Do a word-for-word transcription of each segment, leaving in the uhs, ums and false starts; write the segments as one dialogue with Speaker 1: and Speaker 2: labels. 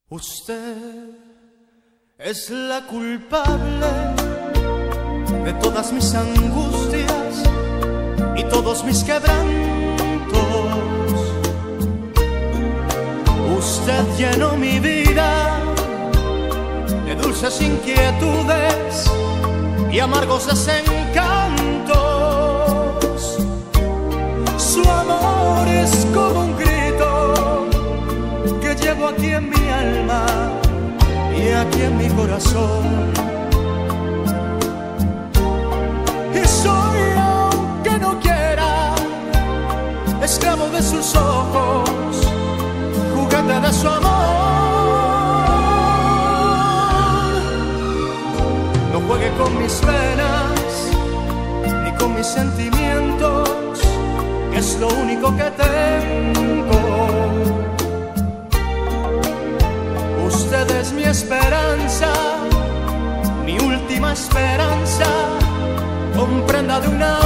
Speaker 1: Usted es la culpable de todas mis angustias y todos mis quebrantos. Usted llenó mi vida de dulces inquietudes y amargos desencantos. Su amor es como un grito que llevo aquí en mi alma y aquí en mi corazón. Y soy, aunque no quiera, esclavo de sus ojos, juguete de su amor. No juegue con mis penas ni con mis sentimientos, que es lo único que tengo. Usted es mi esperanza, mi última esperanza. Comprenda de una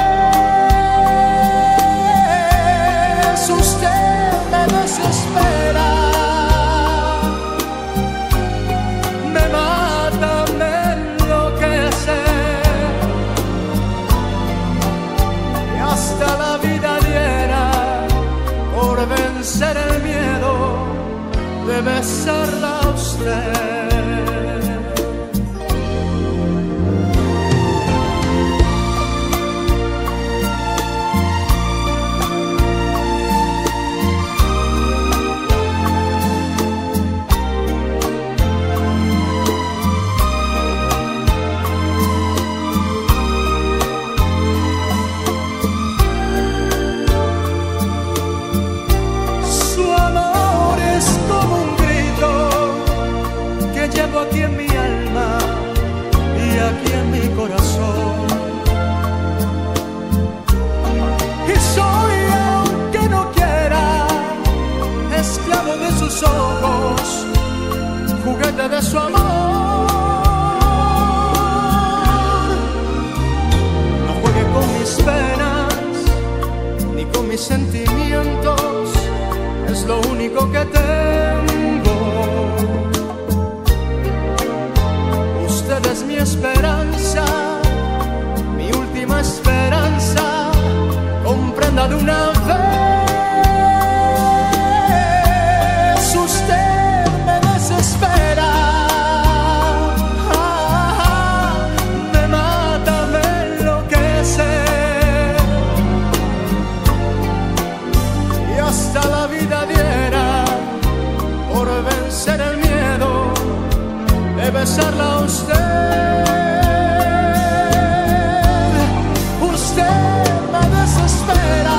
Speaker 1: vez, usted me desespera, me mata, me enloquece, y hasta la vida diera por vencer el miedo de besarla a usted. Llevo aquí en mi alma y aquí en mi corazón. Y soy, aunque no quiera, esclavo de sus ojos, juguete de su amor. No juegue con mis penas ni con mis sentimientos, es lo único que tengo. Usted es mi esperanza, mi última esperanza. Comprenda de una vez, usted me desespera, me mata, me enloquece, y hasta la vida diera por vencer el miedo de besarla a usted. Usted me desespera,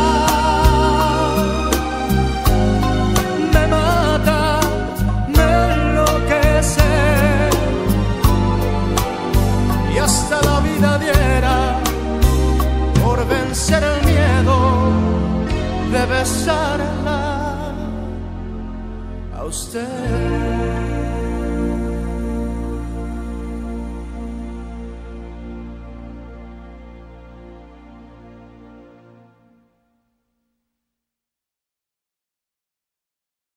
Speaker 1: me mata, me enloquece, y hasta la vida diera por vencer el miedo de besarla a usted.